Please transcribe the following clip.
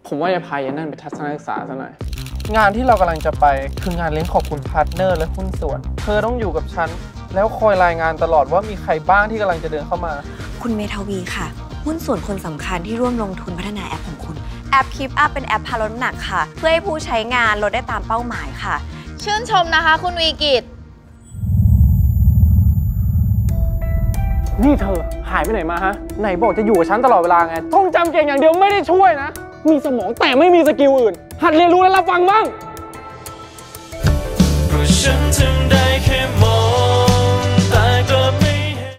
ผมว่าจะพายายนั่นไปทัศนศึกษาซะหน่อยงานที่เรากำลังจะไปคืองานเลี้ยงขอบคุณพาร์ทเนอร์และหุ้นส่วนเธอต้องอยู่กับฉันแล้วคอยรายงานตลอดว่ามีใครบ้างที่กำลังจะเดินเข้ามาคุณเมทาวีค่ะหุ้นส่วนคนสำคัญที่ร่วมลงทุนพัฒนาแอปของคุณแอป Keep Up เป็นแอปพาลดน้ำหนักค่ะเพื่อให้ผู้ใช้งานลดได้ตามเป้าหมายค่ะชื่นชมนะคะคุณวีกิตนี่เธอหายไปไหนมาฮะไหนบอกจะอยู่กับฉันตลอดเวลาไงท่องจำเก่งอย่างเดียวไม่ได้ช่วยนะมีสมองแต่ไม่มีสกิลอื่นหัดเรียนรู้และรับฟังบ้างเพราะฉันทำได้แค่